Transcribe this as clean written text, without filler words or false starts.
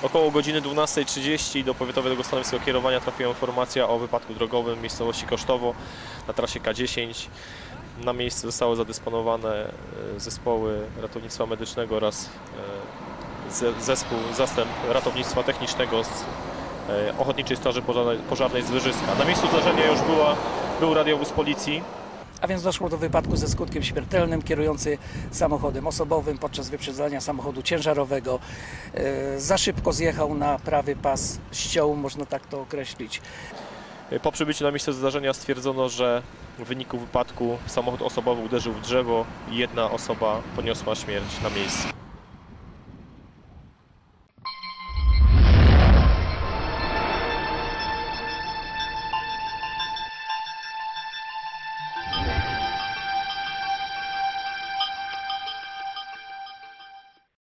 Około godziny 12:30 do Powiatowego Stanowiska Kierowania trafiła informacja o wypadku drogowym w miejscowości Kosztowo na trasie K10. Na miejsce zostały zadysponowane zespoły ratownictwa medycznego oraz zastęp ratownictwa technicznego z Ochotniczej Straży Pożarnej z Wyżyska. Na miejscu zdarzenia już był radiowóz policji. A więc doszło do wypadku ze skutkiem śmiertelnym. Kierujący samochodem osobowym podczas wyprzedzania samochodu ciężarowego za szybko zjechał na prawy pas ściął, można tak to określić. Po przybyciu na miejsce zdarzenia stwierdzono, że w wyniku wypadku samochód osobowy uderzył w drzewo i jedna osoba poniosła śmierć na miejscu.